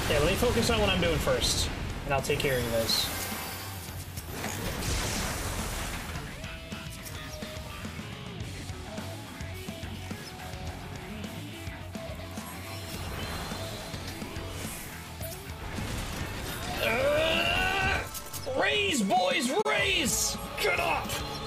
Yeah, let me focus on what I'm doing first, and I'll take care of you guys. Raise, boys, raise! Get up!